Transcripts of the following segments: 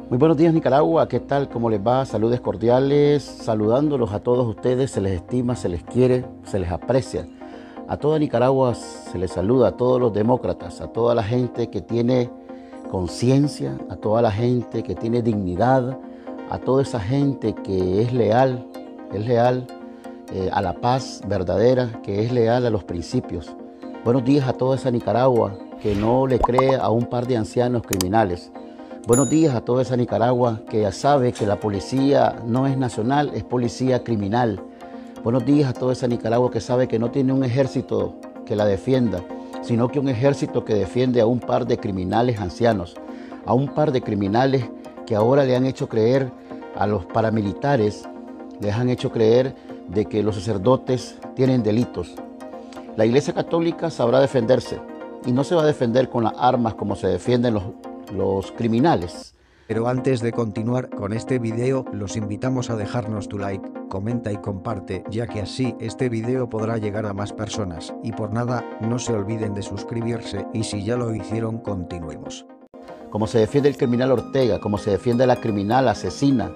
Muy buenos días, Nicaragua, ¿qué tal? ¿Cómo les va? Saludes cordiales, saludándolos a todos ustedes, se les estima, se les quiere, se les aprecia. A toda Nicaragua se les saluda, a todos los demócratas, a toda la gente que tiene conciencia, a toda la gente que tiene dignidad, a toda esa gente que es leal a la paz verdadera, que es leal a los principios. Buenos días a toda esa Nicaragua que no le cree a un par de ancianos criminales. Buenos días a toda esa Nicaragua que ya sabe que la policía no es nacional, es policía criminal. Buenos días a toda esa Nicaragua que sabe que no tiene un ejército que la defienda, sino que un ejército que defiende a un par de criminales ancianos, a un par de criminales que ahora le han hecho creer a los paramilitares, les han hecho creer de que los sacerdotes tienen delitos. La Iglesia Católica sabrá defenderse y no se va a defender con las armas como se defienden los criminales. Pero antes de continuar con este video, los invitamos a dejarnos tu like, comenta y comparte, ya que así este video podrá llegar a más personas. Y por nada, no se olviden de suscribirse y si ya lo hicieron, continuemos. Como se defiende el criminal Ortega, como se defiende a la criminal asesina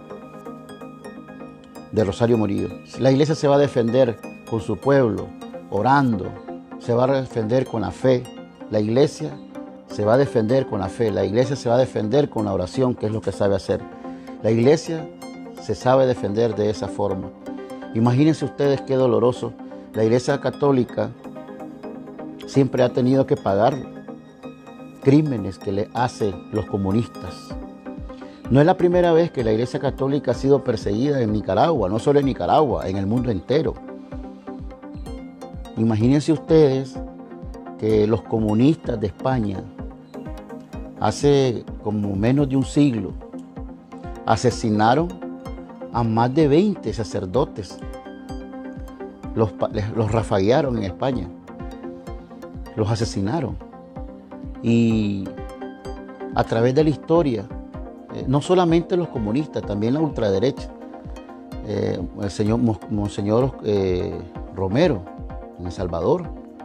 de Rosario Murillo. La iglesia se va a defender con su pueblo, orando, se va a defender con la fe. La iglesia se va a defender con la fe, la iglesia se va a defender con la oración, que es lo que sabe hacer. La iglesia se sabe defender de esa forma. Imagínense ustedes qué doloroso. La iglesia católica siempre ha tenido que pagar crímenes que le hacen los comunistas. No es la primera vez que la iglesia católica ha sido perseguida en Nicaragua, no solo en Nicaragua, en el mundo entero. Imagínense ustedes que los comunistas de España hace como menos de un siglo asesinaron a más de 20 sacerdotes. Los rafaguearon en España, los asesinaron. Y a través de la historia, no solamente los comunistas, también la ultraderecha, el señor Monseñor Romero en El Salvador.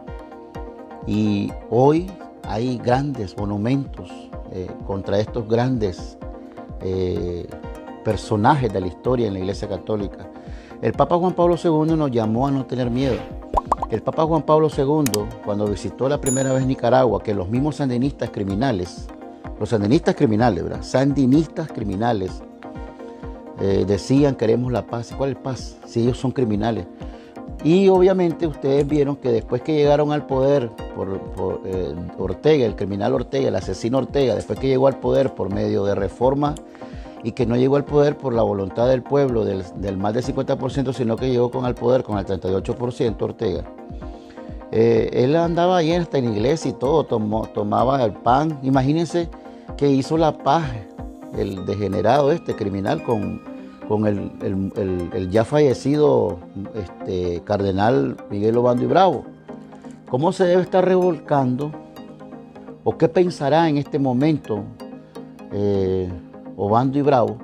Y hoy hay grandes monumentos contra estos grandes personajes de la historia en la Iglesia Católica. El Papa Juan Pablo II nos llamó a no tener miedo. El Papa Juan Pablo II, cuando visitó la primera vez Nicaragua, que los mismos sandinistas criminales, ¿verdad? Sandinistas criminales, decían queremos la paz. ¿Cuál es paz? Si ellos son criminales. Y obviamente ustedes vieron que después que llegaron al poder por Ortega, el criminal Ortega, el asesino Ortega, después que llegó al poder por medio de reforma y que no llegó al poder por la voluntad del pueblo, del más del 50%, sino que llegó al poder con el 38% Ortega. Él andaba ahí hasta en la iglesia y todo, tomaba el pan. Imagínense que hizo la paz, el degenerado criminal con el ya fallecido cardenal Miguel Obando y Bravo. ¿Cómo se debe estar revolcando o qué pensará en este momento Obando y Bravo?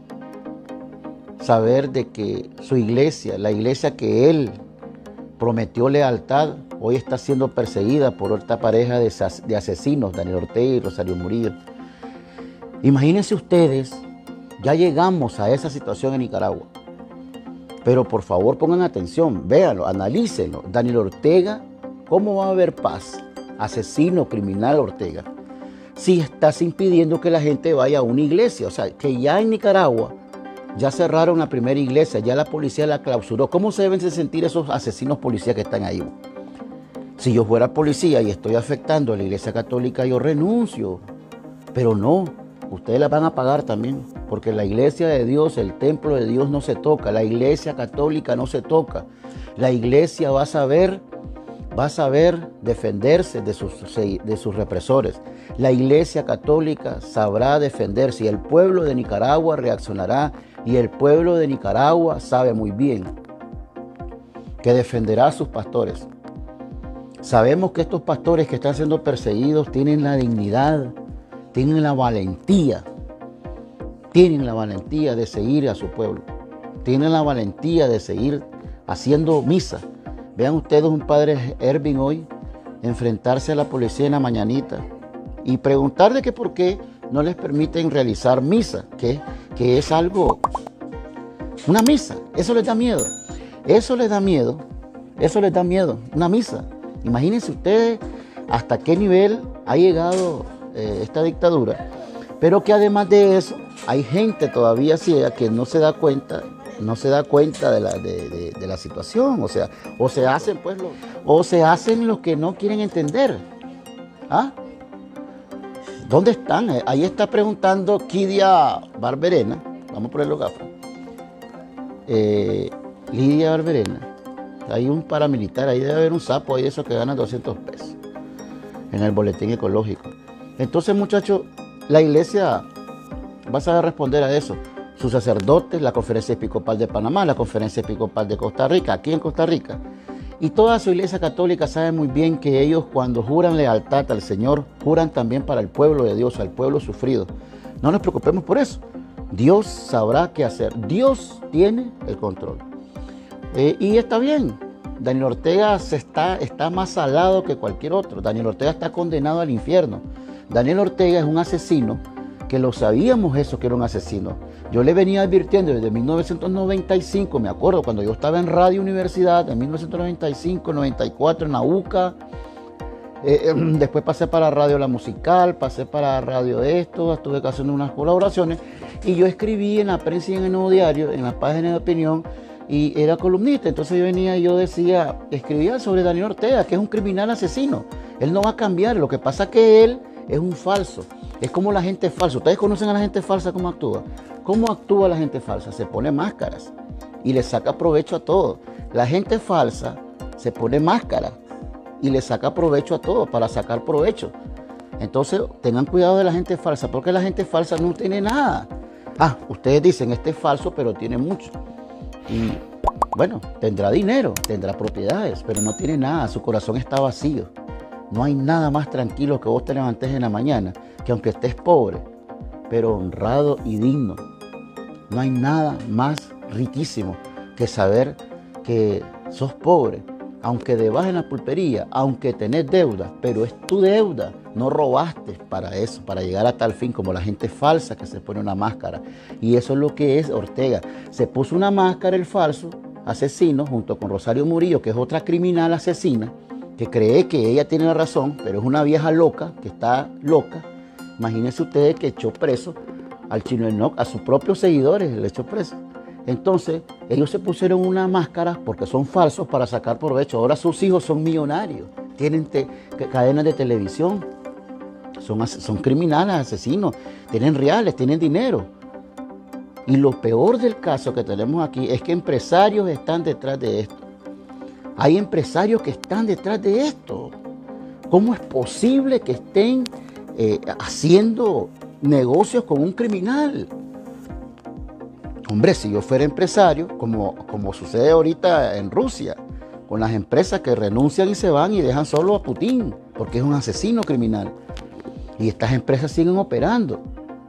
Saber de que su iglesia, la iglesia que él prometió lealtad, hoy está siendo perseguida por esta pareja de asesinos, Daniel Ortega y Rosario Murillo. Imagínense ustedes. Ya llegamos a esa situación en Nicaragua. Pero por favor pongan atención, véanlo, analícenlo. Daniel Ortega, ¿cómo va a haber paz? Asesino, criminal Ortega. Si estás impidiendo que la gente vaya a una iglesia. O sea, que ya en Nicaragua ya cerraron la primera iglesia, ya la policía la clausuró. ¿Cómo se deben sentir esos asesinos policías que están ahí? Si yo fuera policía y estoy afectando a la iglesia católica, yo renuncio. Pero no, ustedes la van a pagar también. Porque la iglesia de Dios, el templo de Dios no se toca. La iglesia católica no se toca. La iglesia va a saber defenderse de sus represores. La iglesia católica sabrá defenderse y el pueblo de Nicaragua reaccionará. Y el pueblo de Nicaragua sabe muy bien que defenderá a sus pastores. Sabemos que estos pastores que están siendo perseguidos tienen la dignidad, tienen la valentía. Tienen la valentía de seguir a su pueblo. Tienen la valentía de seguir haciendo misa. Vean ustedes un padre Ervin hoy enfrentarse a la policía en la mañanita y preguntarle que por qué no les permiten realizar misa, que es algo, una misa. Eso les da miedo. Eso les da miedo. Eso les da miedo, una misa. Imagínense ustedes hasta qué nivel ha llegado esta dictadura, pero que además de eso hay gente todavía ciega que no se da cuenta de la situación, o sea, o se hacen los que no quieren entender. ¿Ah? ¿Dónde están? Ahí está preguntando Lidia Barberena, vamos a ponerlo gafas. Lidia Barberena. Hay un paramilitar, ahí debe haber un sapo ahí de esos que ganan 200 pesos en el boletín ecológico. Entonces, muchachos, la iglesia va a saber responder a eso. Sus sacerdotes, la Conferencia Episcopal de Panamá, la Conferencia Episcopal de Costa Rica, aquí en Costa Rica. Y toda su iglesia católica sabe muy bien que ellos, cuando juran lealtad al Señor, juran también para el pueblo de Dios, al pueblo sufrido. No nos preocupemos por eso. Dios sabrá qué hacer. Dios tiene el control. Y está bien, Daniel Ortega está más salado que cualquier otro. Daniel Ortega está condenado al infierno. Daniel Ortega es un asesino, que lo sabíamos eso, que era un asesino. Yo le venía advirtiendo desde 1995, me acuerdo, cuando yo estaba en Radio Universidad, en 1995, 94, en la UCA. Después pasé para Radio La Musical, pasé para Radio Esto, estuve haciendo unas colaboraciones. Y yo escribí en la prensa y en el Nuevo Diario, en la página de opinión, y era columnista. Entonces yo venía y yo decía, escribía sobre Daniel Ortega, que es un criminal asesino. Él no va a cambiar, lo que pasa es que él es un falso. Es como la gente falsa. ¿Ustedes conocen a la gente falsa cómo actúa? ¿Cómo actúa la gente falsa? Se pone máscaras y le saca provecho a todo. La gente falsa se pone máscara y le saca provecho a todo para sacar provecho. Entonces tengan cuidado de la gente falsa, porque la gente falsa no tiene nada. Ustedes dicen, este es falso, pero tiene mucho. Y bueno, tendrá dinero, tendrá propiedades, pero no tiene nada, su corazón está vacío. No hay nada más tranquilo que vos te levantes en la mañana, que aunque estés pobre, pero honrado y digno. No hay nada más riquísimo que saber que sos pobre, aunque debas en la pulpería, aunque tenés deuda, pero es tu deuda. No robaste para eso, para llegar a tal fin, como la gente falsa que se pone una máscara. Y eso es lo que es Ortega. Se puso una máscara el falso asesino junto con Rosario Murillo, que es otra criminal asesina, que cree que ella tiene la razón, pero es una vieja loca, que está loca. Imagínense ustedes que echó preso al Chino Enoc, a sus propios seguidores, le echó preso. Entonces, ellos se pusieron una máscara porque son falsos para sacar provecho. Ahora sus hijos son millonarios, tienen cadenas de televisión, son criminales, asesinos, tienen reales, tienen dinero. Y lo peor del caso que tenemos aquí es que empresarios están detrás de esto. Hay empresarios que están detrás de esto. ¿Cómo es posible que estén haciendo negocios con un criminal? Hombre, si yo fuera empresario, como sucede ahorita en Rusia, con las empresas que renuncian y se van y dejan solo a Putin, porque es un asesino criminal. Y estas empresas siguen operando.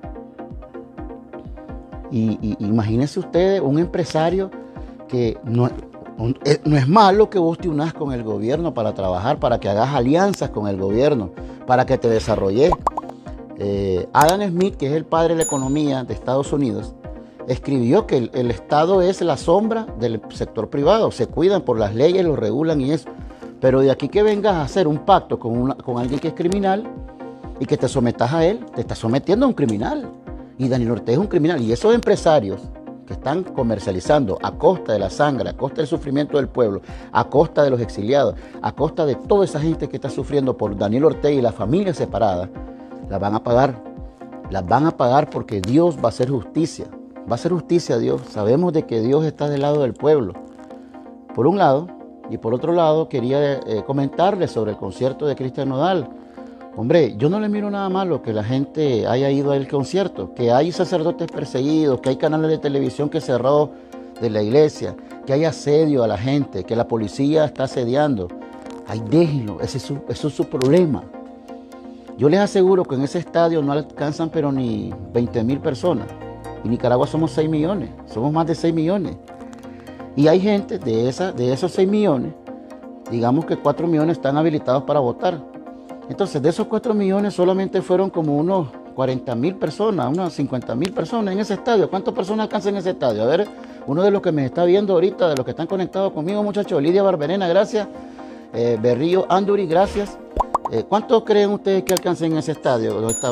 Y imagínense ustedes un empresario que no es malo que vos te unas con el gobierno para trabajar, para que hagas alianzas con el gobierno, para que te desarrolles. Adam Smith, que es el padre de la economía de Estados Unidos, escribió que el Estado es la sombra del sector privado. Se cuidan por las leyes, lo regulan y eso. Pero de aquí que vengas a hacer un pacto con alguien que es criminal y que te sometas a él, te estás sometiendo a un criminal. Y Daniel Ortega es un criminal. Y esos empresarios que están comercializando a costa de la sangre, a costa del sufrimiento del pueblo, a costa de los exiliados, a costa de toda esa gente que está sufriendo por Daniel Ortega y la familia separada, las van a pagar. Las van a pagar porque Dios va a hacer justicia. Va a hacer justicia a Dios. Sabemos de que Dios está del lado del pueblo. Por un lado, y por otro lado, quería comentarles sobre el concierto de Cristian Nodal. Hombre, yo no le miro nada malo que la gente haya ido al concierto, que hay sacerdotes perseguidos, que hay canales de televisión que cerró de la iglesia, que hay asedio a la gente, que la policía está asediando. Ay, déjenlo, ese es su problema. Yo les aseguro que en ese estadio no alcanzan pero ni 20,000 personas. Y Nicaragua somos 6 millones, somos más de 6 millones. Y hay gente de esos 6 millones, digamos que 4 millones están habilitados para votar. Entonces, de esos 4 millones solamente fueron como unos 40.000 personas, unas 50.000 personas en ese estadio. ¿Cuántas personas alcanzan en ese estadio? A ver, uno de los que me está viendo ahorita, de los que están conectados conmigo, muchachos, Lidia Barberena, gracias. Berrío Anduri, gracias. ¿Cuántos creen ustedes que alcancen en ese estadio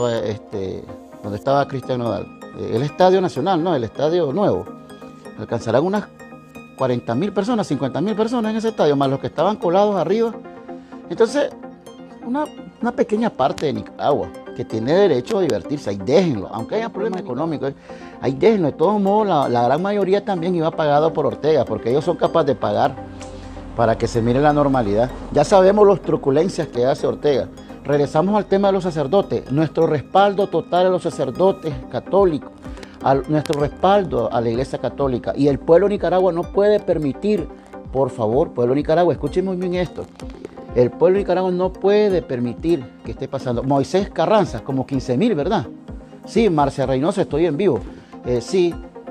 donde estaba Cristian Nodal? El Estadio Nacional, ¿no? El Estadio Nuevo. Alcanzarán unas 40.000 personas, 50.000 personas en ese estadio, más los que estaban colados arriba. Entonces, una pequeña parte de Nicaragua que tiene derecho a divertirse, ahí déjenlo, aunque haya problemas económicos, ahí déjenlo. De todos modos, la gran mayoría también iba pagado por Ortega, porque ellos son capaces de pagar para que se mire la normalidad. Ya sabemos las truculencias que hace Ortega. Regresamos al tema de los sacerdotes. Nuestro respaldo total a los sacerdotes católicos, nuestro respaldo a la Iglesia Católica. Y el pueblo de Nicaragua no puede permitir, por favor, pueblo de Nicaragua, escuchen muy bien esto. El pueblo de Nicaragua no puede permitir que esté pasando. Moisés Carranza, como 15.000, ¿verdad? Sí, Marcia Reynoso, estoy en vivo. Sí,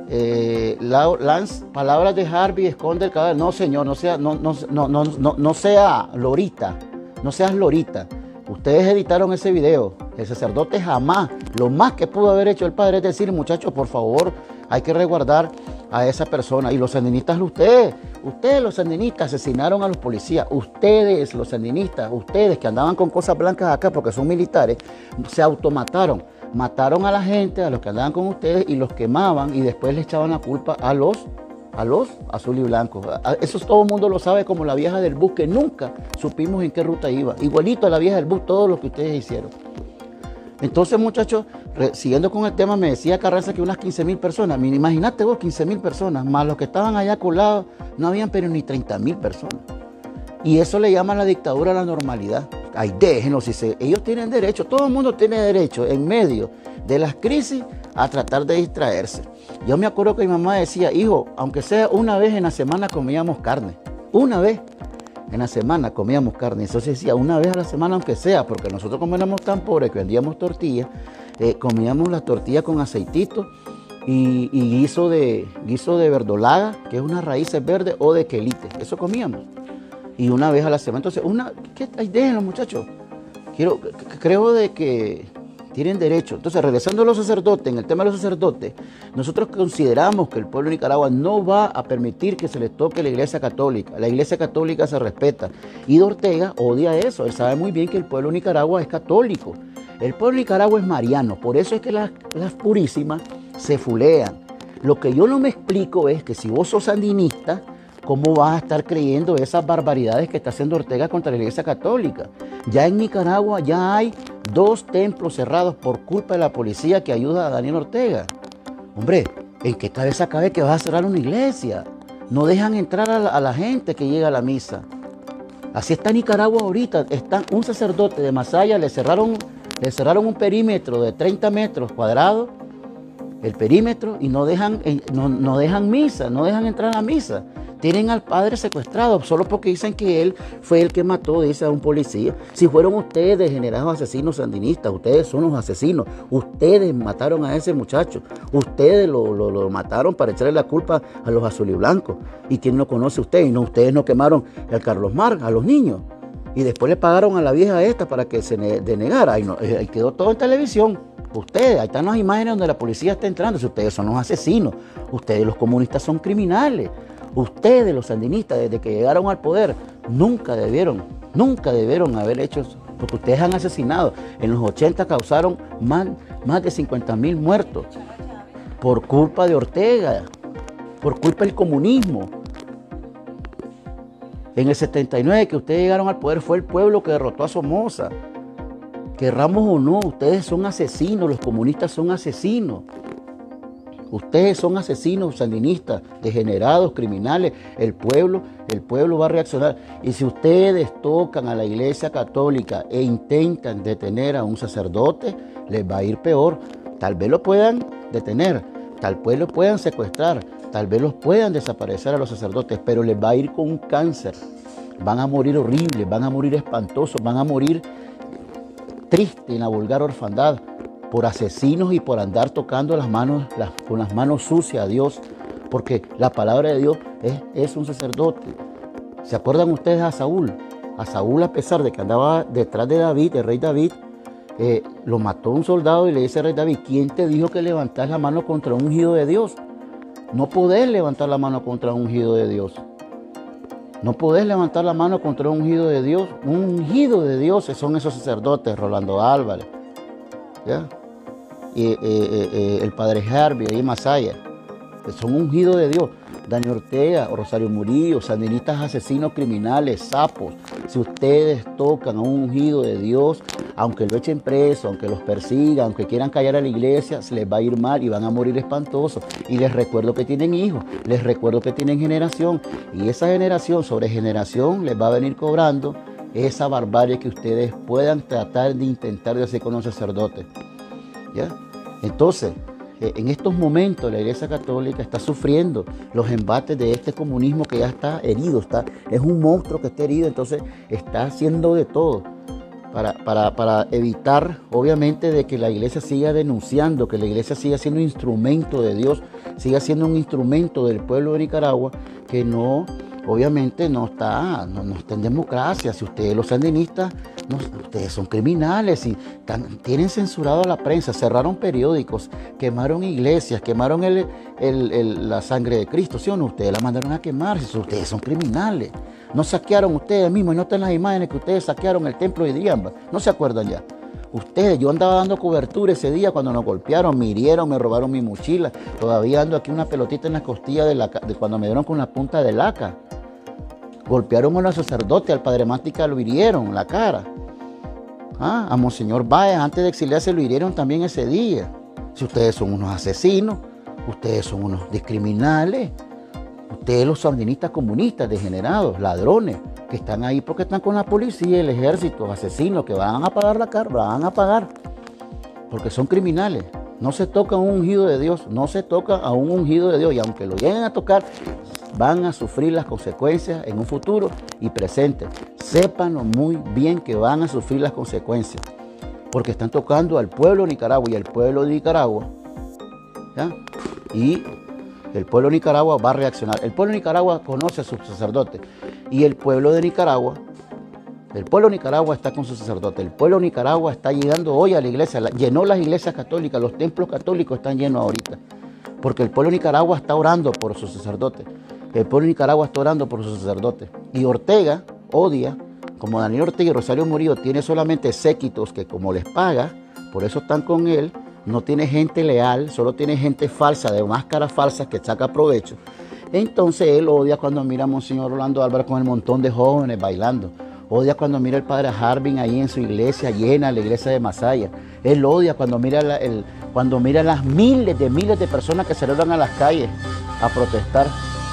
Lance, palabras de Harvey, esconde el cadáver. No, señor, no sea lorita, no seas lorita. Ustedes editaron ese video. El sacerdote jamás, lo más que pudo haber hecho el padre es decir, muchachos, por favor, hay que resguardar a esa persona. Y los sandinistas, ustedes los sandinistas asesinaron a los policías. Ustedes, los sandinistas, ustedes que andaban con cosas blancas acá porque son militares, se automataron. Mataron a la gente, a los que andaban con ustedes, y los quemaban y después le echaban la culpa a los azul y blancos. Eso todo el mundo lo sabe, como la vieja del bus, que nunca supimos en qué ruta iba. Igualito a la vieja del bus, todo lo que ustedes hicieron. Entonces, muchachos, siguiendo con el tema, me decía Carranza que unas 15.000 personas. Imagínate vos, 15.000 personas, más los que estaban allá colados, no habían pero ni 30.000 personas. Y eso le llaman la dictadura a la normalidad. Ay, déjenlo, ellos tienen derecho, todo el mundo tiene derecho en medio de las crisis a tratar de distraerse. Yo me acuerdo que mi mamá decía, hijo, aunque sea una vez en la semana comíamos carne. Una vez en la semana comíamos carne. Eso se decía, una vez a la semana aunque sea, porque nosotros como éramos tan pobres que vendíamos tortillas, comíamos las tortillas con aceitito y guiso de verdolaga, que es una raíz verde, o de quelite. Eso comíamos. Y una vez a la semana. Entonces, déjenlo, muchachos. Creo de que tienen derecho. Entonces, regresando a los sacerdotes, en el tema de los sacerdotes, nosotros consideramos que el pueblo de Nicaragua no va a permitir que se les toque la Iglesia Católica. La Iglesia Católica se respeta. Y Ortega odia eso. Él sabe muy bien que el pueblo de Nicaragua es católico. El pueblo de Nicaragua es mariano. Por eso es que las purísimas se fulean. Lo que yo no me explico es que si vos sos sandinista, ¿cómo vas a estar creyendo esas barbaridades que está haciendo Ortega contra la Iglesia Católica? Ya en Nicaragua ya hay 2 templos cerrados por culpa de la policía que ayuda a Daniel Ortega. Hombre, ¿en qué cabeza cabe que vas a cerrar una iglesia? No dejan entrar a la gente que llega a la misa. Así está Nicaragua ahorita. Un sacerdote de Masaya le cerraron un perímetro de 30 metros cuadrados, el perímetro, y no dejan misa, no dejan entrar a la misa. Tienen al padre secuestrado solo porque dicen que él fue el que mató, dice, a un policía. Si fueron ustedes degenerados asesinos sandinistas, ustedes son los asesinos. Ustedes mataron a ese muchacho. Ustedes lo mataron para echarle la culpa a los azul y blancos. ¿Y quién lo conoce usted? Y no, ustedes no quemaron al Carlos Mar, a los niños. Y después le pagaron a la vieja esta para que se denegara. Ahí quedó todo en televisión. Ustedes, ahí están las imágenes donde la policía está entrando. Si ustedes son los asesinos, ustedes los comunistas son criminales. Ustedes, los sandinistas, desde que llegaron al poder, nunca debieron haber hecho eso, porque ustedes han asesinado. En los 80 causaron más de 50.000 muertos por culpa de Ortega, por culpa del comunismo. En el 79, que ustedes llegaron al poder, fue el pueblo que derrotó a Somoza. Querramos o no, ustedes son asesinos, los comunistas son asesinos. Ustedes son asesinos sandinistas, degenerados, criminales. El pueblo va a reaccionar. Y si ustedes tocan a la Iglesia Católica e intentan detener a un sacerdote, les va a ir peor. Tal vez lo puedan detener, tal vez lo puedan secuestrar, tal vez los puedan desaparecer a los sacerdotes, pero les va a ir con un cáncer. Van a morir horribles, van a morir espantosos, van a morir tristes en la vulgar orfandad, por asesinos y por andar tocando con las manos sucias a Dios, porque la palabra de Dios es un sacerdote. ¿Se acuerdan ustedes a Saúl? A Saúl, a pesar de que andaba detrás de David, el rey David, lo mató un soldado y le dice al rey David, ¿quién te dijo que levantas la mano contra un ungido de Dios? No podés levantar la mano contra un ungido de Dios. No podés levantar la mano contra un ungido de Dios. Un ungido de Dios son esos sacerdotes, Rolando Álvarez, ¿ya? El padre Harvey, ahí en Masaya, que son ungidos de Dios. Daniel Ortega, Rosario Murillo, sandinistas asesinos, criminales, sapos. Si ustedes tocan a un ungido de Dios, aunque lo echen preso, aunque los persigan, aunque quieran callar a la iglesia, se les va a ir mal y van a morir espantosos. Y les recuerdo que tienen hijos, les recuerdo que tienen generación. Y esa generación sobre generación les va a venir cobrando esa barbarie que ustedes puedan tratar de intentar de hacer con los sacerdotes, ¿ya? Entonces, en estos momentos la Iglesia Católica está sufriendo los embates de este comunismo que ya está herido, es un monstruo que está herido, entonces está haciendo de todo para evitar, obviamente, de que la Iglesia siga denunciando, que la Iglesia siga siendo un instrumento de Dios, siga siendo un instrumento del pueblo de Nicaragua, que no, obviamente no está en democracia. Si ustedes, los sandinistas, ustedes son criminales y tienen censurado a la prensa, cerraron periódicos, quemaron iglesias, quemaron la sangre de Cristo, ¿sí o no? Ustedes la mandaron a quemar, si ustedes son criminales. No saquearon ustedes mismos, y no están las imágenes que ustedes saquearon el templo de Diamba, ¿no se acuerdan ya? Ustedes, yo andaba dando cobertura ese día cuando nos golpearon, me hirieron, me robaron mi mochila, todavía ando aquí una pelotita en la costilla de cuando me dieron con la punta de laca. Golpearon a los sacerdotes, al padre Mántica lo hirieron en la cara. A Monseñor Báez, antes de exiliarse, lo hirieron también ese día. Si ustedes son unos asesinos, ustedes son unos criminales, ustedes los sandinistas comunistas, degenerados, ladrones, que están ahí porque están con la policía, el ejército, asesinos, que van a pagar la cara, van a pagar, porque son criminales. No se toca a un ungido de Dios, no se toca a un ungido de Dios, y aunque lo lleguen a tocar, van a sufrir las consecuencias en un futuro y presente. Sépanlo muy bien que van a sufrir las consecuencias, porque están tocando al pueblo de Nicaragua, y el pueblo de Nicaragua, ¿ya? Y el pueblo de Nicaragua va a reaccionar. El pueblo de Nicaragua conoce a sus sacerdotes, y el pueblo de Nicaragua está con sus sacerdotes. El pueblo de Nicaragua está llegando hoy a la iglesia, llenó las iglesias católicas, los templos católicos están llenos ahorita, porque el pueblo de Nicaragua está orando por sus sacerdotes. El pueblo de Nicaragua está orando por sus sacerdotes. Y Ortega odia, como Daniel Ortega y Rosario Murillo tiene solamente séquitos que como les paga, por eso están con él, no tiene gente leal, solo tiene gente falsa, de máscaras falsas que saca provecho. Entonces él odia cuando mira a Monseñor Rolando Álvarez con el montón de jóvenes bailando. Odia cuando mira al padre Harvin ahí en su iglesia llena, la iglesia de Masaya. Él odia cuando mira las miles de personas que salieron a las calles a protestar.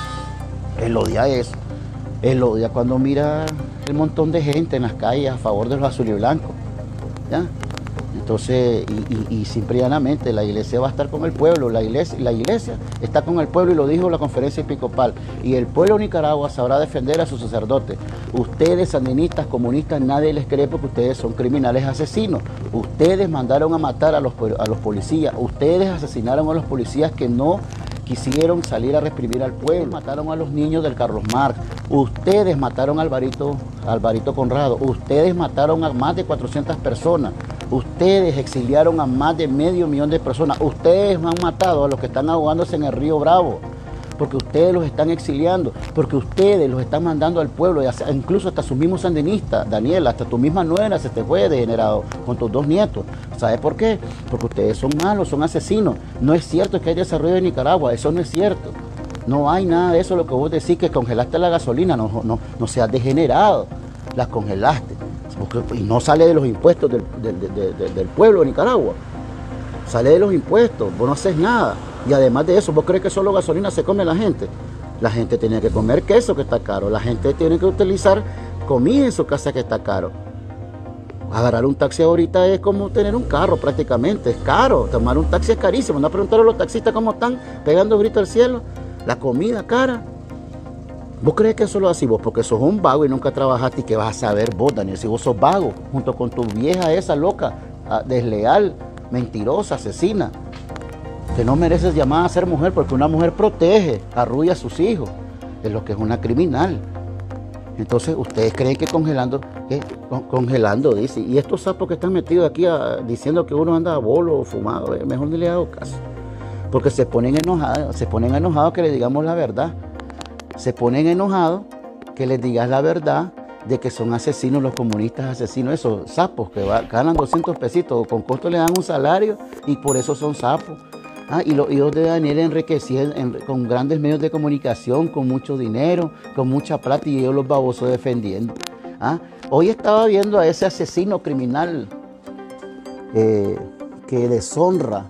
Él odia eso. Él odia cuando mira el montón de gente en las calles a favor de los azul y blancos, ¿ya? Entonces, y simple y llanamente, la iglesia va a estar con el pueblo, la iglesia está con el pueblo, y lo dijo la conferencia episcopal, y el pueblo de Nicaragua sabrá defender a sus sacerdotes. Ustedes, sandinistas, comunistas, nadie les cree porque ustedes son criminales asesinos. Ustedes mandaron a matar a los policías, ustedes asesinaron a los policías que no quisieron salir a reprimir al pueblo, mataron a los niños del Carlos Marx, ustedes mataron a Alvarito Conrado, ustedes mataron a más de 400 personas, ustedes exiliaron a más de 500.000 de personas, ustedes han matado a los que están ahogándose en el río Bravo, porque ustedes los están exiliando, porque ustedes los están mandando al pueblo, incluso hasta sus mismos sandinistas. Daniel, hasta tu misma nuera se te fue degenerado con tus 2 nietos. ¿Sabes por qué? Porque ustedes son malos, son asesinos. No es cierto que hay desarrollo en Nicaragua, eso no es cierto. No hay nada de eso, lo que vos decís que congelaste la gasolina, no seas degenerado, la congelaste. Y no sale de los impuestos del pueblo de Nicaragua, sale de los impuestos, vos no haces nada. Y además de eso, ¿vos crees que solo gasolina se come la gente? La gente tiene que comer queso, que está caro. La gente tiene que utilizar comida en su casa, que está caro. Agarrar un taxi ahorita es como tener un carro prácticamente. Es caro. Tomar un taxi es carísimo. No preguntar a los taxistas cómo están pegando gritos al cielo. La comida cara. ¿Vos crees que eso lo haces vos? Porque sos un vago y nunca trabajaste. ¿Y qué vas a saber vos, Daniel? Si vos sos vago, junto con tu vieja esa loca, desleal, mentirosa, asesina, que no mereces llamar a ser mujer, porque una mujer protege, arrulla a sus hijos, de lo que es una criminal. Entonces, ustedes creen que congelando, ¿qué? Congelando, dice. Y estos sapos que están metidos aquí diciendo que uno anda a bolo o fumado, mejor ni le hago caso. Porque se ponen enojados que le digamos la verdad. Se ponen enojados que les digas la verdad de que son asesinos los comunistas, asesinos, esos sapos que ganan 200 pesitos, con costo le dan un salario y por eso son sapos. Y los hijos de Daniel enriquecían con grandes medios de comunicación, con mucho dinero, con mucha plata y ellos los babosos defendiendo. Hoy estaba viendo a ese asesino criminal que deshonra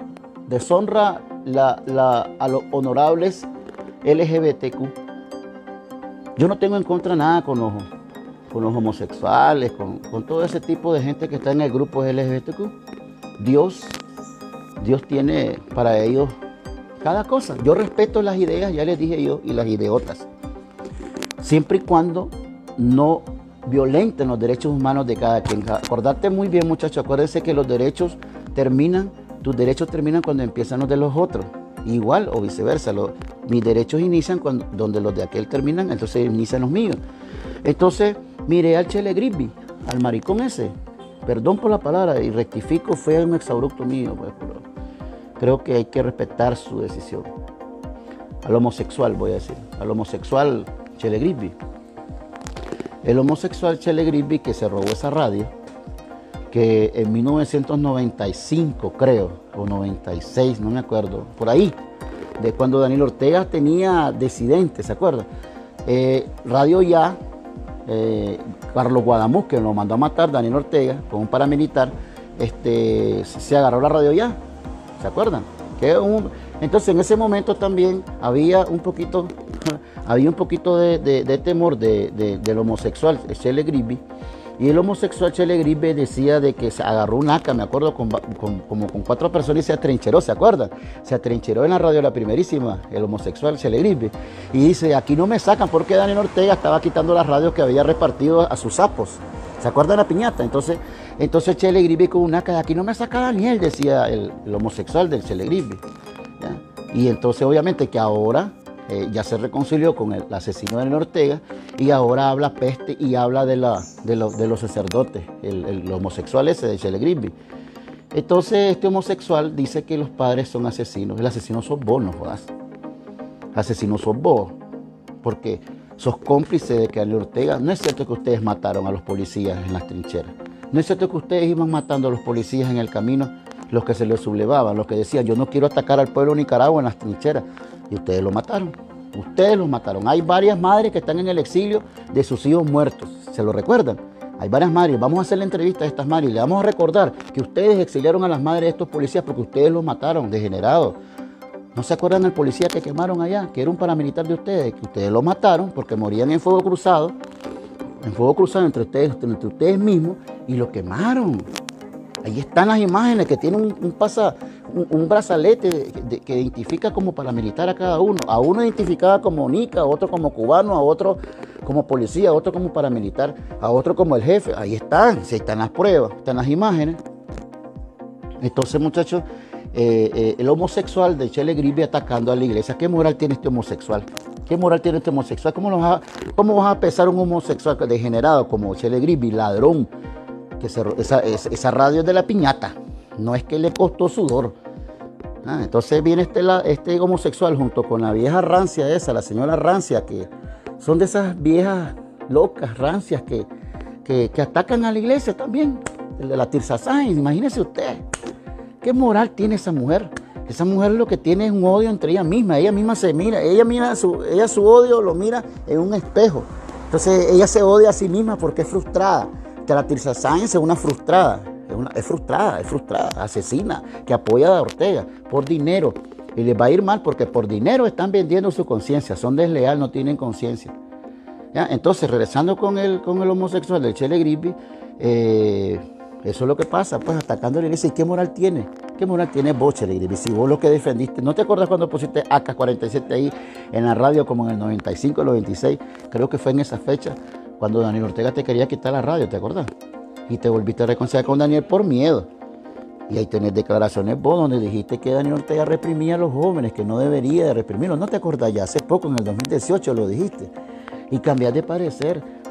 a los honorables LGBTQ. Yo no tengo en contra nada con los homosexuales, con todo ese tipo de gente que está en el grupo LGBTQ. Dios tiene para ellos cada cosa. Yo respeto las ideas, ya les dije yo, y las ideotas. Siempre y cuando no violenten los derechos humanos de cada quien. Acordate muy bien, muchachos, acuérdense que tus derechos terminan cuando empiezan los de los otros. Igual o viceversa. Mis derechos inician donde los de aquel terminan, entonces inician los míos. Entonces, miré al Chele Grisby, al maricón ese. Perdón por la palabra y rectifico, fue un exabrupto mío, pues, pero creo que hay que respetar su decisión. Al homosexual, voy a decir, al homosexual Chele Grisby. El homosexual Chele Grisby que se robó esa radio, que en 1995 creo, o 96, no me acuerdo, por ahí, de cuando Daniel Ortega tenía Disidentes, ¿se acuerdan? Radio Ya, Carlos Guadamuz, que lo mandó a matar Daniel Ortega con un paramilitar, se agarró la Radio Ya, ¿se acuerdan? Entonces en ese momento también había un poquito de temor del homosexual Chele Grisby. Y el homosexual Chele Grisby decía de que se agarró un AK, me acuerdo, como con 4 personas y se atrincheró, ¿se acuerdan? Se atrincheró en la radio La Primerísima, el homosexual Chele Grisby. Y dice, aquí no me sacan porque Daniel Ortega estaba quitando las radios que había repartido a sus sapos. ¿Se acuerdan la piñata? Entonces Chele Grisby con un AK, aquí no me saca Daniel, decía el homosexual del Chele Grisby. Y entonces obviamente que ahora ya se reconcilió con el asesino de Daniel Ortega y ahora habla peste y habla de los sacerdotes, el homosexual ese de Chele Grisby. Entonces este homosexual dice que los padres son asesinos. El asesino sos vos, no jodas. Asesino sos vos, porque sos cómplice de que Daniel Ortega. No es cierto que ustedes mataron a los policías en las trincheras. No es cierto que ustedes iban matando a los policías en el camino, los que se les sublevaban, los que decían yo no quiero atacar al pueblo de Nicaragua en las trincheras. Y ustedes lo mataron. Ustedes los mataron. Hay varias madres que están en el exilio de sus hijos muertos. ¿Se lo recuerdan? Hay varias madres. Vamos a hacer la entrevista a estas madres y le vamos a recordar que ustedes exiliaron a las madres de estos policías porque ustedes los mataron, degenerados. ¿No se acuerdan del policía que quemaron allá? Que era un paramilitar de ustedes. Que ustedes lo mataron porque morían en fuego cruzado. En fuego cruzado entre ustedes mismos y lo quemaron. Ahí están las imágenes que tienen un brazalete que identifica como paramilitar a cada uno. A uno identificaba como Nica, a otro como cubano, a otro como policía, a otro como paramilitar, a otro como el jefe. Ahí están, si están las pruebas, están las imágenes. Entonces, muchachos, el homosexual de Chele Grisby atacando a la iglesia. ¿Qué moral tiene este homosexual? ¿Qué moral tiene este homosexual? ¿Cómo vas a pesar un homosexual degenerado como Chele Grisby, ladrón? Que esa radio es de la piñata, no es que le costó sudor. Entonces viene este homosexual junto con la vieja rancia esa, la señora rancia, que son de esas viejas locas, rancias, que atacan a la iglesia también, de la Tirsa Sáenz. Imagínese usted, ¿qué moral tiene esa mujer? Esa mujer lo que tiene es un odio entre ella misma se mira, ella su odio lo mira en un espejo. Entonces ella se odia a sí misma porque es frustrada. Que la Tirsa Sáenz es una frustrada, es frustrada, asesina, que apoya a Ortega por dinero. Y les va a ir mal porque por dinero están vendiendo su conciencia, son desleales, no tienen conciencia. Entonces, regresando con el homosexual del Chele Grisby, eso es lo que pasa, pues atacando a la iglesia. ¿Y qué moral tiene? ¿Qué moral tiene vos, Chele Grisby? Si vos lo que defendiste, ¿no te acuerdas cuando pusiste AK-47 ahí en la radio como en el 95, el 96? Creo que fue en esa fecha. Cuando Daniel Ortega te quería quitar la radio, ¿te acordás? Y te volviste a reconciliar con Daniel por miedo. Y ahí tenés declaraciones vos donde dijiste que Daniel Ortega reprimía a los jóvenes, que no debería de reprimirlos. ¿No te acordás? Ya hace poco, en el 2018 lo dijiste. Y cambiás de parecer.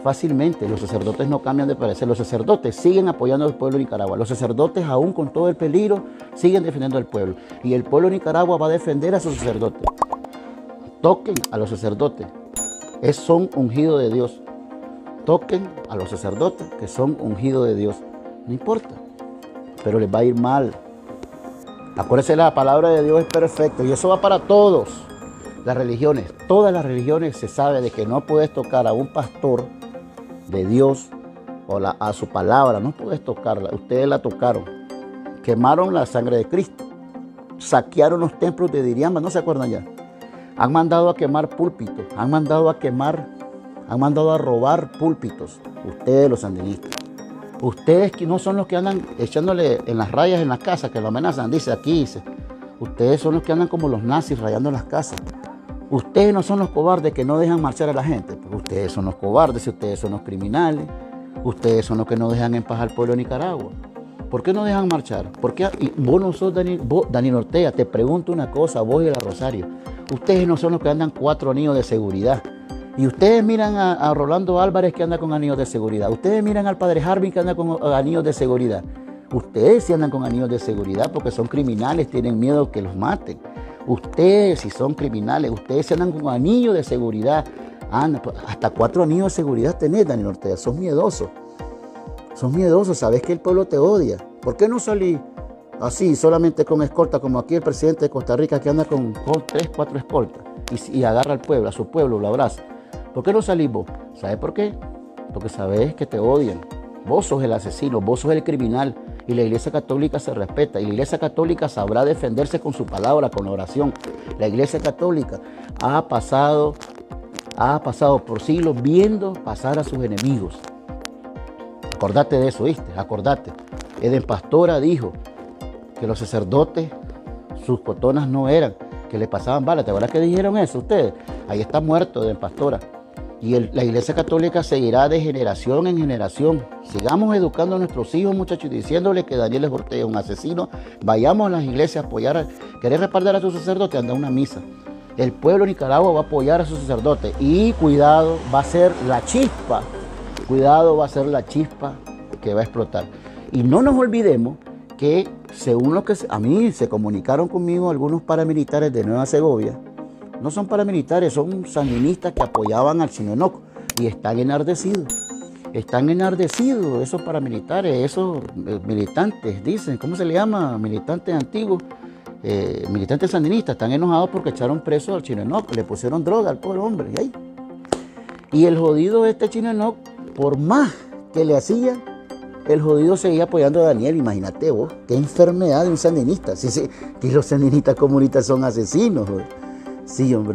fácilmente. Los sacerdotes no cambian de parecer. Los sacerdotes siguen apoyando al pueblo de Nicaragua. Los sacerdotes, aún con todo el peligro, siguen defendiendo al pueblo. Y el pueblo de Nicaragua va a defender a sus sacerdotes. Toquen a los sacerdotes. Son ungidos de Dios. Toquen a los sacerdotes que son ungidos de Dios. No importa. Pero les va a ir mal. Acuérdense, la palabra de Dios es perfecta. Y eso va para todos. Las religiones, todas las religiones se sabe de que no puedes tocar a un pastor de Dios o a su palabra, no puedes tocarla. Ustedes la tocaron, quemaron la sangre de Cristo, saquearon los templos de Diriamba, ¿no se acuerdan ya? Han mandado a quemar púlpitos, han mandado a robar púlpitos. Ustedes, los sandinistas, ustedes que no son los que andan echándole en las rayas en las casas, que lo amenazan, dice aquí, ustedes son los que andan como los nazis rayando las casas. Ustedes no son los cobardes que no dejan marchar a la gente. Pues ustedes son los cobardes, ustedes son los criminales. Ustedes son los que no dejan en paz al pueblo de Nicaragua. ¿Por qué no dejan marchar? ¿Por qué? Y vos no sos Daniel Ortega. Te pregunto una cosa, vos y la Rosario. Ustedes no son los que andan 4 anillos de seguridad. Y ustedes miran a Rolando Álvarez que anda con anillos de seguridad. Ustedes miran al padre Harvin que anda con anillos de seguridad. Ustedes sí andan con anillos de seguridad porque son criminales, tienen miedo que los maten. Ustedes, si son criminales, ustedes se andan con anillos de seguridad. Hasta 4 anillos de seguridad tenés, Daniel Ortega. Sos miedoso. Sos miedoso, sabes que el pueblo te odia. ¿Por qué no salí así, solamente con escolta, como aquí el presidente de Costa Rica que anda con 3, 4 escoltas y agarra al pueblo, a su pueblo, lo abraza? ¿Por qué no salís vos? ¿Sabes por qué? Porque sabes que te odian. Vos sos el asesino, vos sos el criminal. Y la Iglesia Católica se respeta. Y la Iglesia Católica sabrá defenderse con su palabra, con la oración. La Iglesia Católica ha pasado por siglos viendo pasar a sus enemigos. Acordate de eso, ¿viste? Acordate. Eden Pastora dijo que los sacerdotes, sus cotonas no eran, que le pasaban balas. ¿Te acuerdas que dijeron eso ustedes? Ahí está muerto Eden Pastora. Y la Iglesia Católica seguirá de generación en generación. Sigamos educando a nuestros hijos, muchachos, diciéndoles que Daniel Ortega es un asesino. Vayamos a las iglesias a apoyar. ¿Querés respaldar a tu sacerdote? Anda a una misa. El pueblo de Nicaragua va a apoyar a sus sacerdotes. Y cuidado, va a ser la chispa. Cuidado, va a ser la chispa que va a explotar. Y no nos olvidemos que, según lo que a mí se comunicaron conmigo algunos paramilitares de Nueva Segovia, no son paramilitares, son sandinistas que apoyaban al Chino Enoc y están enardecidos. Están enardecidos esos paramilitares, esos militantes, dicen, ¿cómo se le llama? Militantes antiguos, militantes sandinistas. Están enojados porque echaron preso al Chino Enoc, le pusieron droga al pobre hombre. Y el jodido Chino Enoc, por más que le hacía, el jodido seguía apoyando a Daniel. Imagínate vos, qué enfermedad de un sandinista. Sí, que los sandinistas comunistas son asesinos, joder. Sí, hombre,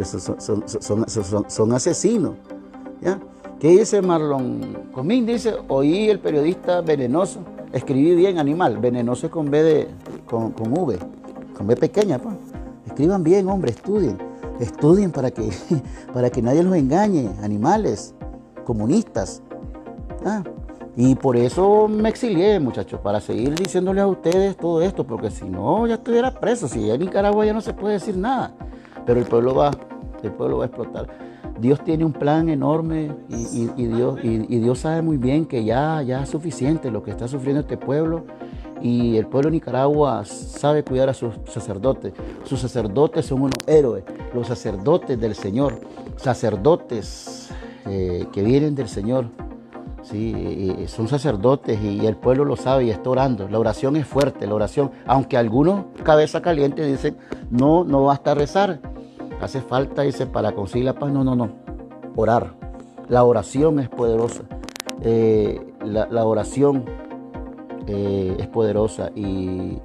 son asesinos. ¿Ya? ¿Qué dice Marlon Comín? Dice, oí el periodista venenoso. Escribí bien, animal. Venenoso es con V con V. Con V pequeña, pues. Escriban bien, hombre, estudien. Estudien para que nadie los engañe. Animales, comunistas. ¿Ya? Y por eso me exilié, muchachos, para seguir diciéndoles a ustedes todo esto, porque si no, ya estuviera preso. Si ya en Nicaragua ya no se puede decir nada. Pero el pueblo va a explotar. Dios tiene un plan enorme y Dios sabe muy bien que ya es suficiente lo que está sufriendo este pueblo. Y el pueblo de Nicaragua sabe cuidar a sus sacerdotes. Sus sacerdotes son unos héroes, los sacerdotes del Señor, sacerdotes que vienen del Señor. Sí, son sacerdotes y el pueblo lo sabe y está orando. La oración es fuerte, la oración, aunque algunos cabeza caliente dicen, no basta rezar. Hace falta, dice, para conseguir la paz. No. Orar. La oración es poderosa. La oración es poderosa y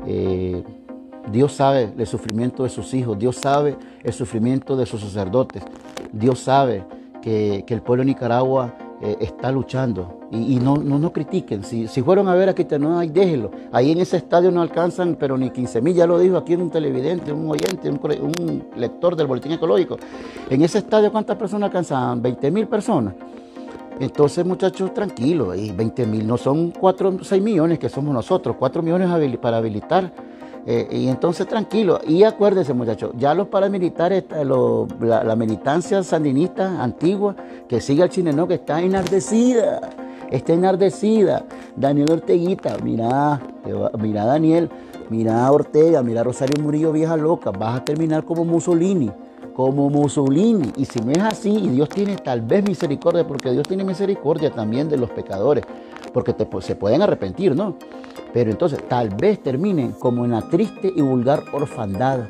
Dios sabe el sufrimiento de sus hijos. Dios sabe el sufrimiento de sus sacerdotes. Dios sabe que el pueblo de Nicaragua está luchando. Y no critiquen. Si fueron a ver aquí, no, ahí déjenlo. Ahí en ese estadio no alcanzan, pero ni 15,000, ya lo dijo aquí un televidente, un oyente, un lector del Boletín Ecológico. En ese estadio, ¿cuántas personas alcanzan? 20,000 personas. Entonces, muchachos, tranquilos. Y 20,000 no son 6 millones que somos nosotros. 4 millones para habilitar Y entonces tranquilo. Y acuérdense, muchachos, ya los paramilitares, la militancia sandinista antigua que sigue al Chinenó, que está enardecida. Está enardecida. Daniel Orteguita, mira Daniel, mira Ortega, mira Rosario Murillo, vieja loca. Vas a terminar como Mussolini. Como Mussolini. Y si no es así, y Dios tiene tal vez misericordia, porque Dios tiene misericordia también de los pecadores, porque se pueden arrepentir, ¿no? Pero entonces tal vez terminen como en la triste y vulgar orfandad,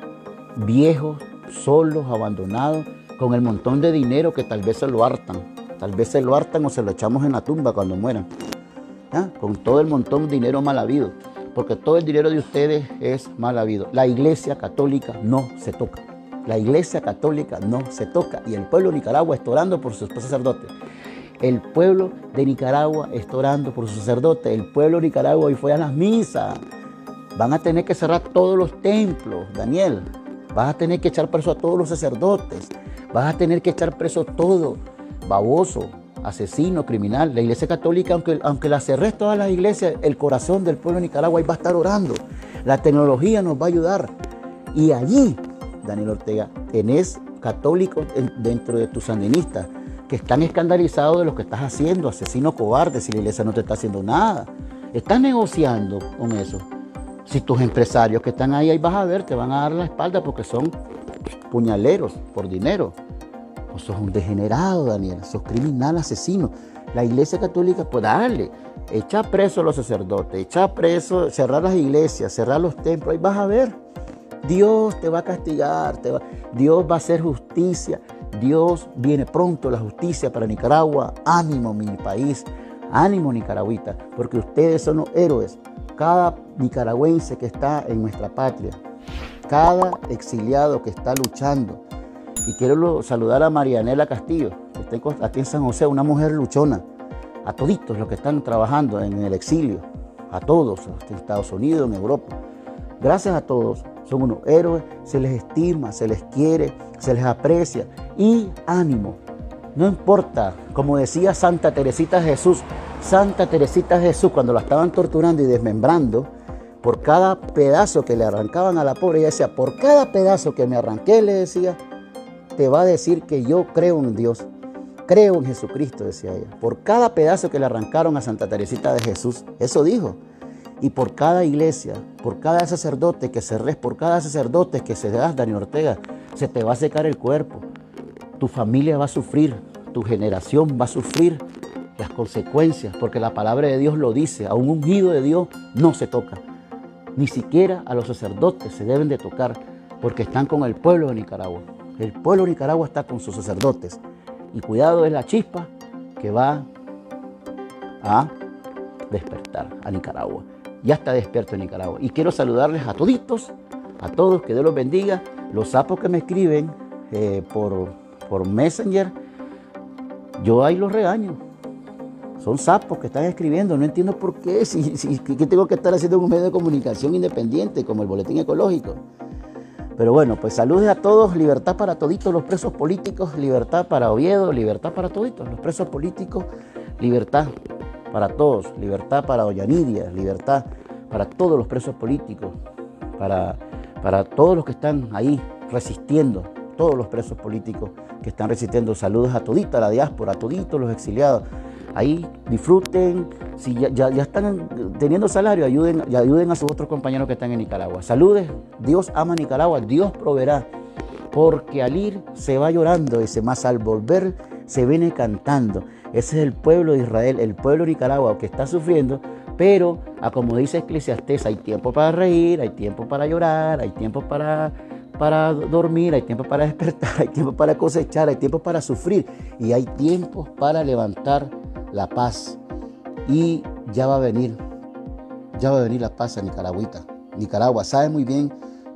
viejos, solos, abandonados, con el montón de dinero que tal vez se lo hartan. Tal vez se lo hartan o se lo echamos en la tumba cuando mueran. ¿Ah? Con todo el montón de dinero mal habido, porque todo el dinero de ustedes es mal habido. La Iglesia Católica no se toca. La Iglesia Católica no se toca. Y el pueblo de Nicaragua está orando por sus sacerdotes. El pueblo de Nicaragua está orando por sus sacerdotes. El pueblo de Nicaragua hoy fue a las misas. Van a tener que cerrar todos los templos, Daniel. Vas a tener que echar preso a todos los sacerdotes. Vas a tener que echar preso todo baboso, asesino, criminal. La Iglesia Católica, aunque la cerres todas las iglesias, el corazón del pueblo de Nicaragua ahí va a estar orando. La tecnología nos va a ayudar. Y allí, Daniel Ortega, tenés católicos dentro de tus sandinistas que están escandalizados de lo que estás haciendo, asesino cobarde, si la iglesia no te está haciendo nada. Estás negociando con eso. Si tus empresarios que están ahí vas a ver, te van a dar la espalda porque son puñaleros por dinero. O sos un degenerado, Daniel, sos criminal, asesino. La Iglesia Católica, pues dale, echa preso a los sacerdotes, echa preso, cerrar las iglesias, cerrar los templos, ahí vas a ver. Dios te va a castigar, Dios va a hacer justicia. Dios viene pronto, la justicia para Nicaragua. Ánimo, mi país, ánimo, nicaragüita, porque ustedes son los héroes. Cada nicaragüense que está en nuestra patria, cada exiliado que está luchando. Y quiero saludar a Marianela Castillo, que está aquí en San José, una mujer luchona. A toditos los que están trabajando en el exilio, a todos, en Estados Unidos, en Europa. Gracias a todos, son unos héroes, se les estima, se les quiere, se les aprecia. Y ánimo, no importa, como decía Santa Teresita de Jesús, cuando la estaban torturando y desmembrando, por cada pedazo que le arrancaban a la pobre, ella decía, por cada pedazo que me arranqué, le decía, te va a decir que yo creo en Dios, creo en Jesucristo, decía ella. Por cada pedazo que le arrancaron a Santa Teresita de Jesús, eso dijo. Y por cada iglesia, por cada sacerdote que cerres, por cada sacerdote que se das, Daniel Ortega, se te va a secar el cuerpo. Tu familia va a sufrir, tu generación va a sufrir las consecuencias, porque la palabra de Dios lo dice, a un ungido de Dios no se toca. Ni siquiera a los sacerdotes se deben de tocar, porque están con el pueblo de Nicaragua. El pueblo de Nicaragua está con sus sacerdotes. Y cuidado, es la chispa que va a despertar a Nicaragua. Ya está despierto en Nicaragua. Y quiero saludarles a toditos, a todos, que Dios los bendiga. Los sapos que me escriben por Messenger, yo ahí los regaño. Son sapos que están escribiendo, no entiendo por qué, ¿qué tengo que estar haciendo en un medio de comunicación independiente como el Boletín Ecológico? Pero bueno, pues saludos a todos, libertad para toditos los presos políticos, libertad para Oviedo, libertad para toditos los presos políticos, libertad para todos, libertad para Doña Nidia, libertad para todos los presos políticos, para todos los que están ahí resistiendo, todos los presos políticos que están resistiendo. Saludos a todita la diáspora, a toditos los exiliados. Ahí disfruten, si ya están teniendo salario, ayuden a sus otros compañeros que están en Nicaragua. Saludes, Dios ama a Nicaragua, Dios proveerá, porque al ir se va llorando, dice, más al volver se viene cantando. Ese es el pueblo de Israel, el pueblo de Nicaragua que está sufriendo, pero como dice Eclesiastés, hay tiempo para reír, hay tiempo para llorar, hay tiempo para dormir, hay tiempo para despertar, hay tiempo para cosechar, hay tiempo para sufrir y hay tiempos para levantar la paz. Y ya va a venir la paz a Nicaragüita. Nicaragua sabe muy bien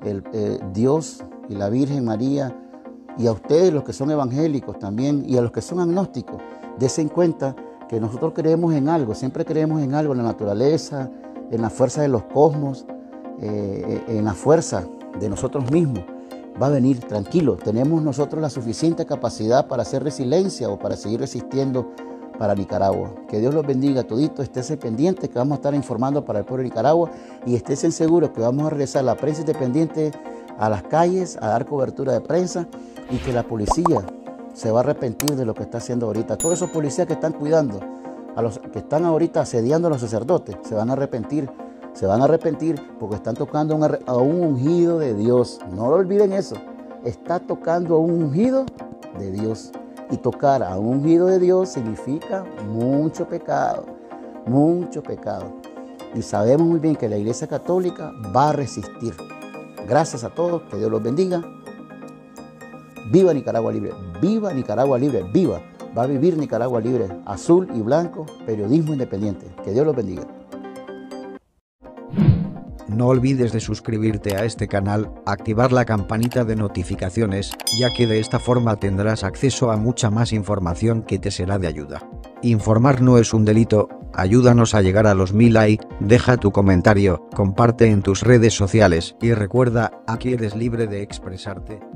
Dios y la Virgen María, y a ustedes los que son evangélicos también y a los que son agnósticos, dense cuenta que nosotros creemos en algo, siempre creemos en algo, en la naturaleza, en la fuerza de los cosmos, en la fuerza de nosotros mismos. Va a venir, tranquilo, tenemos nosotros la suficiente capacidad para hacer resiliencia o para seguir resistiendo para Nicaragua. Que Dios los bendiga todito, esténse pendientes que vamos a estar informando para el pueblo de Nicaragua y esténse seguros que vamos a regresar la prensa independiente a las calles a dar cobertura de prensa y que la policía se va a arrepentir de lo que está haciendo ahorita. Todos esos policías que están cuidando, a los que están ahorita asediando a los sacerdotes, se van a arrepentir porque están tocando a un ungido de Dios. No lo olviden eso, está tocando a un ungido de Dios. Y tocar a un ungido de Dios significa mucho pecado, mucho pecado. Y sabemos muy bien que la Iglesia Católica va a resistir. Gracias a todos, que Dios los bendiga. Viva Nicaragua Libre, viva Nicaragua Libre, viva. Va a vivir Nicaragua Libre, azul y blanco, periodismo independiente. Que Dios los bendiga. No olvides de suscribirte a este canal, activar la campanita de notificaciones, ya que de esta forma tendrás acceso a mucha más información que te será de ayuda. Informar no es un delito, ayúdanos a llegar a los 1000 likes, deja tu comentario, comparte en tus redes sociales y recuerda, aquí eres libre de expresarte.